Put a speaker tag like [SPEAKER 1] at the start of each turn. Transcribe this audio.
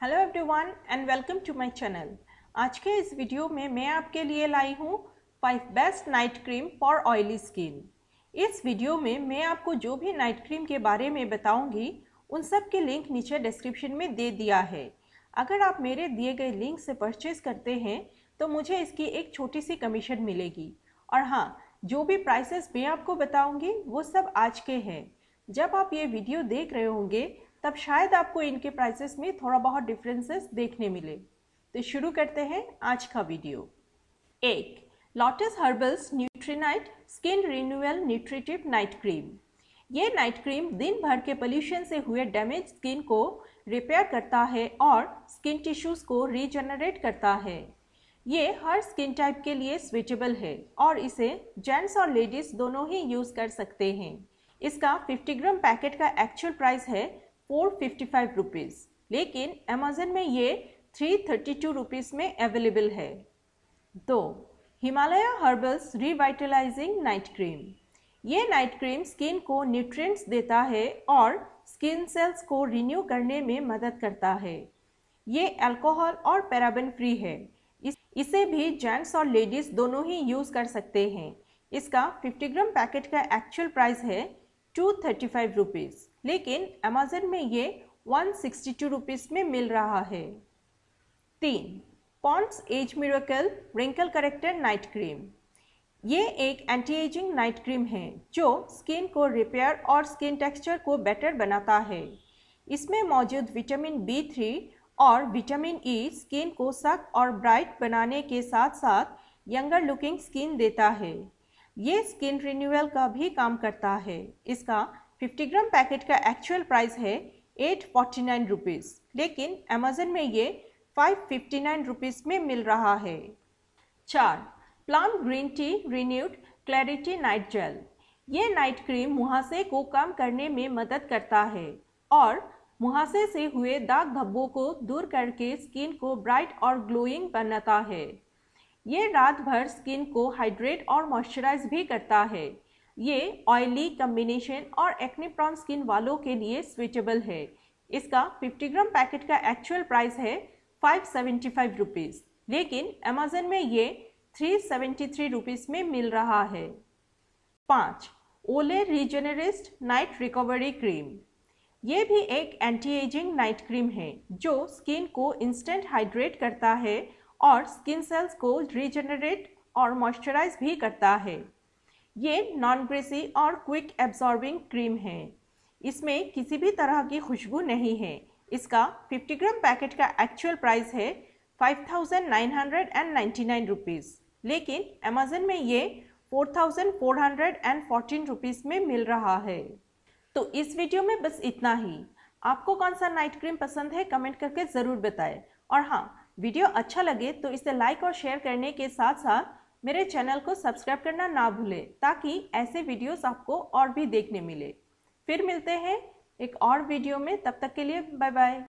[SPEAKER 1] Hello everyone and welcome to my channel. आज के इस वीडियो में मैं आपके लिए लाई हूँ 5 best night cream for oily skin. इस वीडियो में मैं आपको जो भी नाइट क्रीम के बारे में बताऊंगी उन सब के लिंक नीचे डिस्क्रिप्शन में दे दिया है। अगर आप मेरे दिए गए लिंक से परचेज करते हैं तो मुझे इसकी एक छोटी सी कमीशन मिलेगी। और हाँ, जो भी प्राइसेस मैं आपको बताऊंगी वो सब आज के हैं। जब आप ये वीडियो देख रहे होंगे तब शायद आपको इनके प्राइसेस में थोड़ा बहुत डिफरेंसेस देखने मिले। तो शुरू करते हैं आज का video. 1. Lotus Herbals Nutrinight skin renewal nutritive night cream. ये नाइट क्रीम दिन भर के पोल्यूशन से हुए डैमेज स्किन को रिपेयर करता है और स्किन टिश्यूज को रीजनरेट करता है। ये हर स्किन टाइप के लिए स्विचेबल है और इसे जेंट्स और लेडीज दोनों ही यूज कर सकते हैं। इसका 50 ग्राम पैकेट का एक्चुअल प्राइस है 455 रुपीज़, लेकिन अमेजन में ये 332 रुपीज़ में अवेलेबल है। 2. Himalaya Herbals revitalising night cream. ये नाइट क्रीम स्किन को न्यूट्रिएंट्स देता है और स्किन सेल्स को रिन्यू करने में मदद करता है। ये अल्कोहल और पैराबेन फ्री है। इसे भी जेंट्स और लेडीज दोनों ही यूज कर सकते हैं। इसका 50 ग्राम पैकेट का एक्चुअल प्राइस है 235 रुपीज़, लेकिन अमेजन में ये 162 रुपीज़ में मिल रहा है। 3. Pond's age miracle wrinkle corrector night cream. ये एक एंटी एजिंग नाइट क्रीम है जो स्किन को रिपेयर और स्किन टेक्सचर को बेटर बनाता है। इसमें मौजूद विटामिन B3 और विटामिन E स्किन को सख्त और ब्राइट बनाने के साथ साथ यंगर लुकिंग स्किन देता है। ये स्किन रिन्यूअल का भी काम करता है। इसका 50 ग्राम पैकेट का एक्चुअल प्राइस है 849 रुपीज़, लेकिन अमेजन में ये 559 रुपीज़ में मिल रहा है। 4. Plum green tea renewed clarity night gel. ये नाइट क्रीम मुहासे को कम करने में मदद करता है और मुहासे से हुए दाग धब्बों को दूर करके स्किन को ब्राइट और ग्लोइंग बनाता है। ये रात भर स्किन को हाइड्रेट और मॉइस्चराइज भी करता है। ये ऑयली कॉम्बिनेशन और एक्ने प्रोन स्किन वालों के लिए स्विचेबल है। इसका 50 ग्राम पैकेट का एक्चुअल प्राइस है 575 रुपीज़, लेकिन अमेजन में ये 373 रुपीज़ में मिल रहा है। 5. ओले रीजेनरिस्ट नाइट रिकवरी क्रीम। ये भी एक एंटी एजिंग नाइट क्रीम है जो स्किन को इंस्टेंट हाइड्रेट करता है और स्किन सेल्स को रीजनरेट और मॉइस्चराइज भी करता है। ये नॉन ग्रेसी और क्विक एब्जॉर्बिंग क्रीम है। इसमें किसी भी तरह की खुशबू नहीं है। इसका 50 ग्राम पैकेट का एक्चुअल प्राइस है 5999 रुपीज़, लेकिन अमेजन में ये 4414 रुपीज़ में मिल रहा है। तो इस वीडियो में बस इतना ही। आपको कौन सा नाइट क्रीम पसंद है कमेंट करके ज़रूर बताएं। और हाँ, वीडियो अच्छा लगे तो इसे लाइक और शेयर करने के साथ साथ मेरे चैनल को सब्सक्राइब करना ना भूलें ताकि ऐसे वीडियोस आपको और भी देखने मिले। फिर मिलते हैं एक और वीडियो में, तब तक के लिए बाय बाय।